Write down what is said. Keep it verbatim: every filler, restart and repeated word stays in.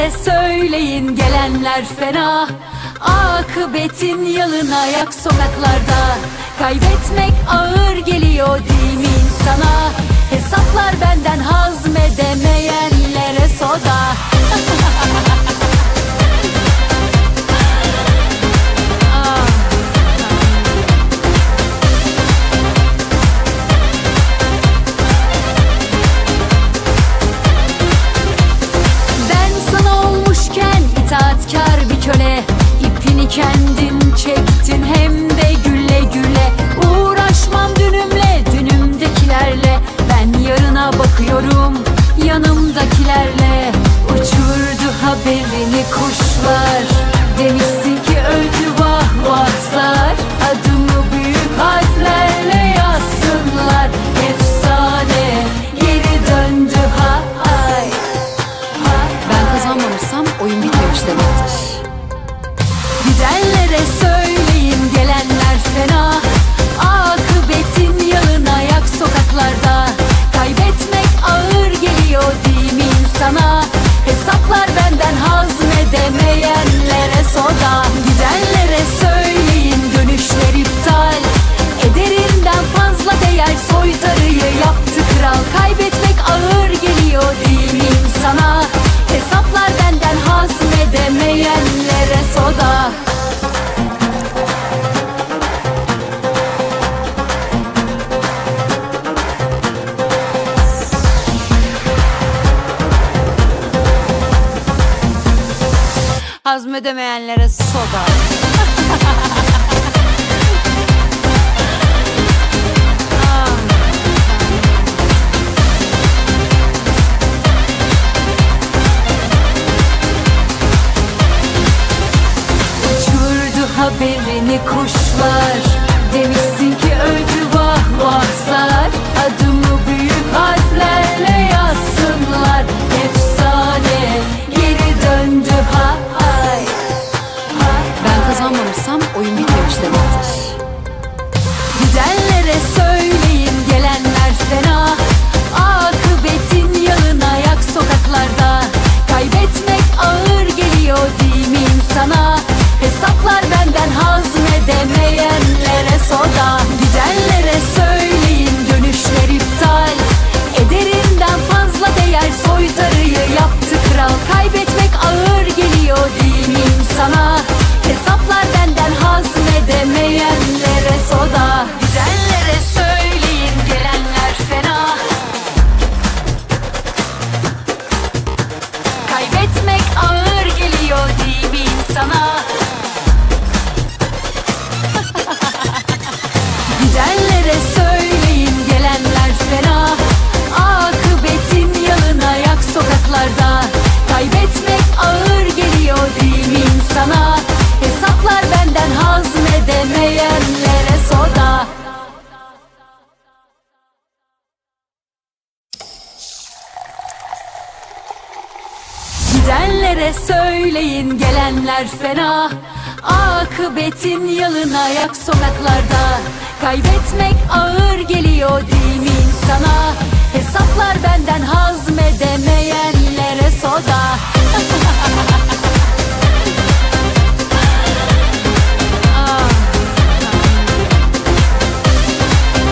Gidenlere söyleyin, gelenler fena. Akıbetin yalın ayak sokaklarda. Kaybetmek ağır geliyor değil mi insana? Hesaplar benden hazmedemeyenlere soda. İtaatkar bir köle, ipini kendin çektin hem de güle güle. Uğraşmam dünümle, dünümdekilerle. Ben yarına bakıyorum yanımdakilerle. Uçurdu haberini kuşlar. Demişsin ki öldü vah vah zar. Adımı büyük harflerle yazsınlar. Efsane geri döndü ha ay. Ben kazanmamışsam oyun bitmemiş demektir. Gidenlere söyleyin, gelenler fena. Akıbetin yalın ayak sokaklarda. Kaybetmek ağır geliyor değil mi insana? Hesaplar benden hazmedemeyenlere soda. Gidenlere söyleyin, dönüşler iptal. Ederinden fazla değer soytarıyı yaptı kral. Kaybetmek ağır geliyor değil mi insana? Hesaplar benden hazmedemeyenlere soda. Hazmedemeyenlere soda. Haberini kuşlar. Demişsin ki öldü vah vah zar. Adımı büyük harflerle yazsınlar. Efsane geri döndü ha ay. Ben kazanmamışsam oyun bitmemiş demektir. Gidenlere söyleyin, gelenler fena. Akıbetin yalın ayak sokaklarda. Kaybetmek ağır geliyor değil mi insana? Hesaplar benden hazmedemeyenlere soda. Gidenlere söyleyin, dönüşler iptal. Ederinden fazla değer soytarıyı yaptı kral. Kaybetmek ağır geliyor değil mi insana? Hesaplar benden hazmedemeyenlere soda. Gidenlere söyleyin, gelenler fena. Kaybetmek ağır geliyor değil mi insana? Gidenlere söyleyin, gelenler fena. Akıbetin yalın ayak sokaklarda. Kaybetmek ağır geliyor değil mi insana? Hesaplar benden hazmedemeyenlere soda. Gidenlere söyleyin, gelenler fena. Akıbetin yalın ayak sokaklarda. Kaybetmek ağır geliyor değil mi insana? Hesaplar benden hazmedeme